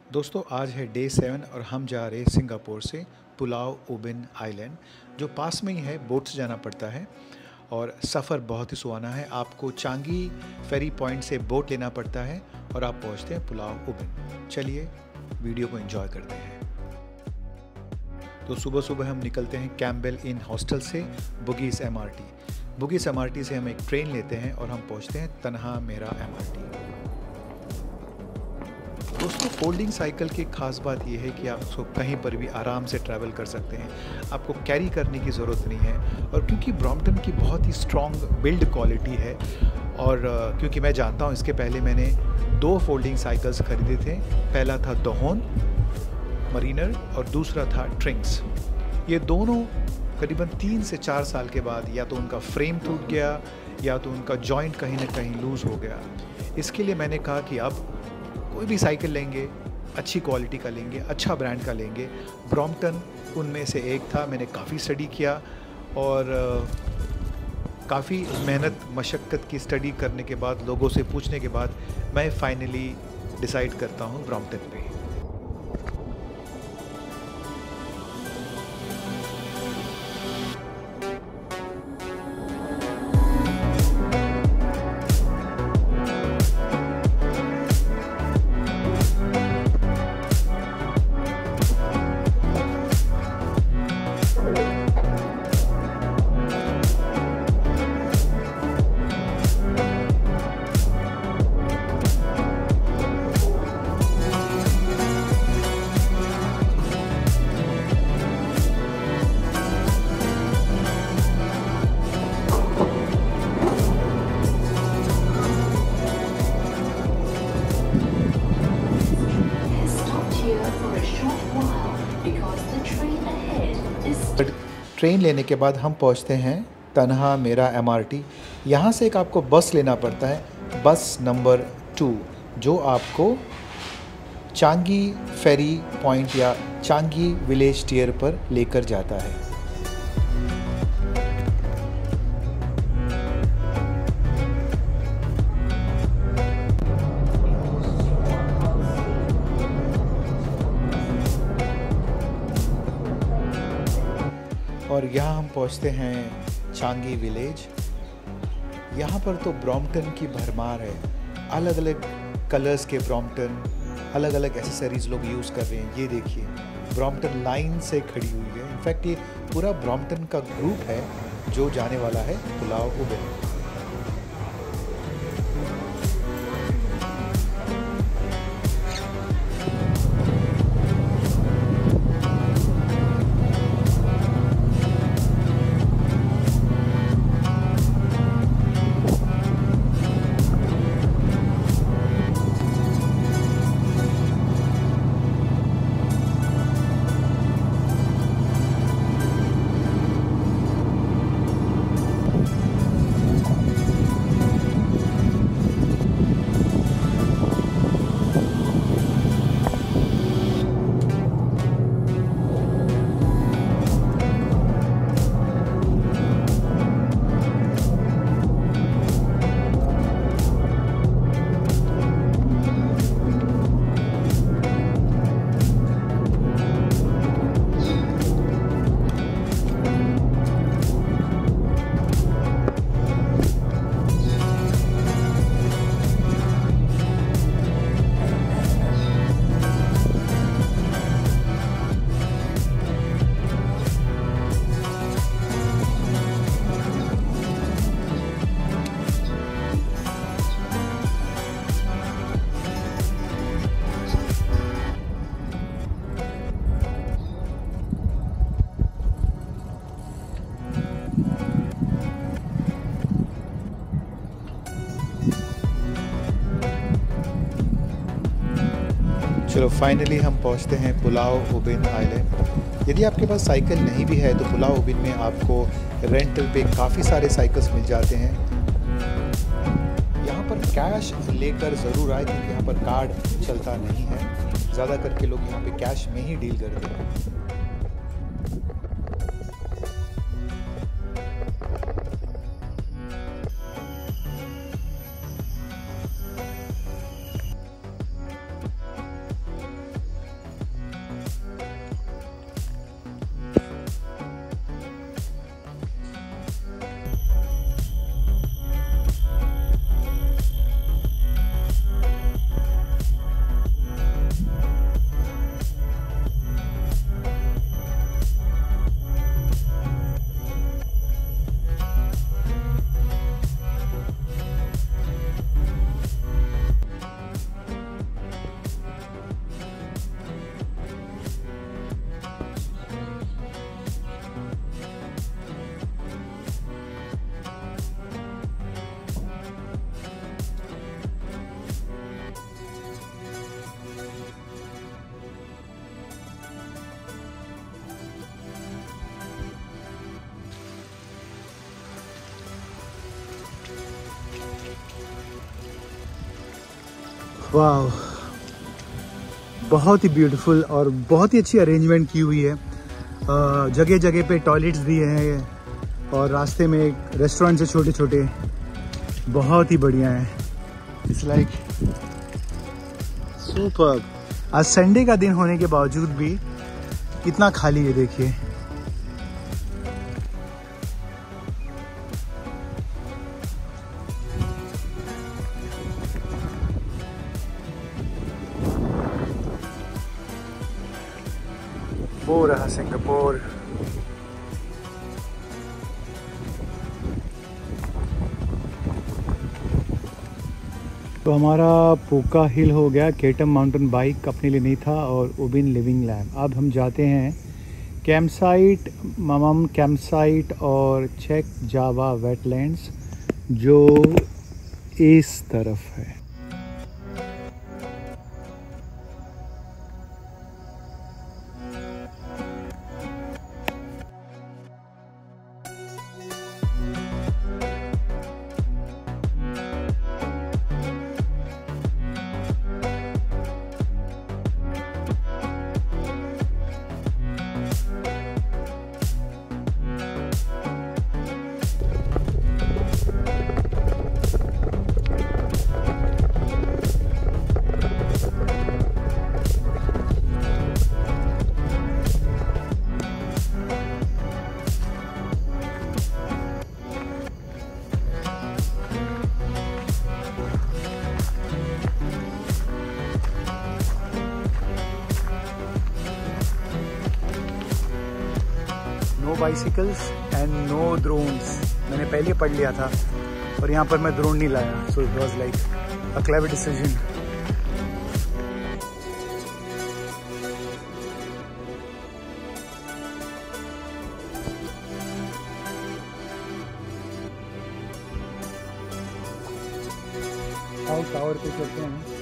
दोस्तों आज है डे 7 और हम जा रहे हैं सिंगापुर से पुलाव उबिन आइलैंड जो पास में ही है। बोट से जाना पड़ता है और सफ़र बहुत ही सुहाना है। आपको चांगी फेरी पॉइंट से बोट लेना पड़ता है और आप पहुंचते हैं पुलाव उबिन। चलिए वीडियो को एंजॉय करते हैं। तो सुबह सुबह हम निकलते हैं कैम्पबेल इन हॉस्टल से बुगीज़ MRT। बुगीज़ MRT से हम एक ट्रेन लेते हैं और हम पहुंचते हैं तन्हा मेरा MRT। दोस्तों फोल्डिंग साइकिल की खास बात यह है कि आप उसको कहीं पर भी आराम से ट्रैवल कर सकते हैं, आपको कैरी करने की ज़रूरत नहीं है। और क्योंकि ब्रॉम्पटन की बहुत ही स्ट्रॉन्ग बिल्ड क्वालिटी है और क्योंकि मैं जानता हूँ, इसके पहले मैंने 2 फोल्डिंग साइकिल्स खरीदे थे। पहला था दोहोन मरीनर और दूसरा था ट्रिंक्स। ये दोनों करीबन 3 से 4 साल के बाद या तो उनका फ्रेम टूट गया या तो उनका जॉइंट कहीं ना कहीं लूज़ हो गया। इसके लिए मैंने कहा कि अब कोई भी साइकिल लेंगे, अच्छी क्वालिटी का लेंगे, अच्छा ब्रांड का लेंगे। ब्रॉम्पटन उनमें से एक था। मैंने काफ़ी स्टडी किया और काफ़ी मेहनत मशक्क़त की स्टडी करने के बाद, लोगों से पूछने के बाद मैं फाइनली डिसाइड करता हूँ ब्रॉम्पटन पे। ट्रेन लेने के बाद हम पहुंचते हैं तन्हा मेरा MRT। यहाँ से एक आपको बस लेना पड़ता है, बस नंबर 2, जो आपको चांगी फेरी पॉइंट या चांगी विलेज टियर पर लेकर जाता है। और यहाँ हम पहुँचते हैं चांगी विलेज। यहाँ पर तो ब्रॉम्पटन की भरमार है। अलग अलग कलर्स के ब्रॉम्पटन, अलग अलग एसेसरीज़ लोग यूज़ कर रहे हैं। ये देखिए, ब्रॉम्पटन लाइन से खड़ी हुई है। इनफैक्ट ये पूरा ब्रॉम्पटन का ग्रुप है जो जाने वाला है पुलाव उबिन। चलो फाइनली हम पहुंचते हैं पुलाव उबिन आइलैंड। यदि आपके पास साइकिल नहीं भी है तो पुलाव उबिन में आपको रेंटल पे काफ़ी सारे साइकिल्स मिल जाते हैं। यहाँ पर कैश लेकर ज़रूर आए क्योंकि यहाँ पर कार्ड चलता नहीं है। ज़्यादा करके लोग यहाँ पे कैश में ही डील करते हैं। वाह, बहुत ही ब्यूटीफुल और बहुत ही अच्छी अरेंजमेंट की हुई है। जगह जगह पे टॉयलेट्स दिए हैं और रास्ते में रेस्टोरेंट है छोटे छोटे, बहुत ही बढ़िया है। It's like superb. आज संडे का दिन होने के बावजूद भी कितना खाली है, देखिए। वो रहा सिंगापुर। तो हमारा पूका हिल हो गया। केटम माउंटेन बाइक अपने लिए नहीं था और उबिन लिविंग लैब। अब हम जाते हैं कैंप साइट, ममम कैंप साइट और चेक जावा वेटलैंड्स जो इस तरफ है। No bicycles and no drones. मैंने पहले पढ़ लिया था और यहाँ पर मैं ड्रोन नहीं लाया, so it was like a clever decision. आओ टावर पे चलते हैं।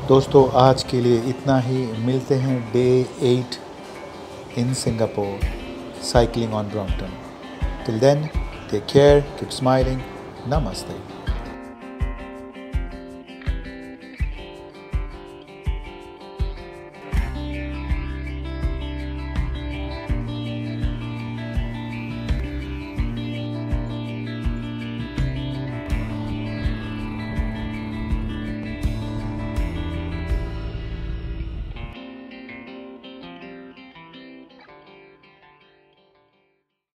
दोस्तों आज के लिए इतना ही, मिलते हैं day 8 in Singapore cycling on Brompton. Till then take care, keep smiling, नमस्ते।